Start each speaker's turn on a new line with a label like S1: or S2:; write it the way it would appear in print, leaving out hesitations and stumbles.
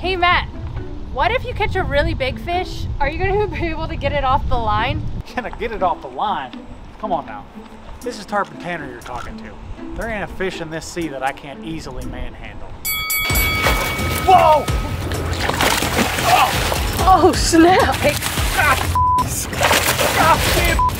S1: Hey Matt, what if you catch a really big fish? Are you gonna be able to get it off the line?
S2: Can I get it off the line? Come on now. This is Tarpon Tanner you're talking to. There ain't a fish in this sea that I can't easily manhandle. Whoa!
S1: Oh snap!
S2: God damn.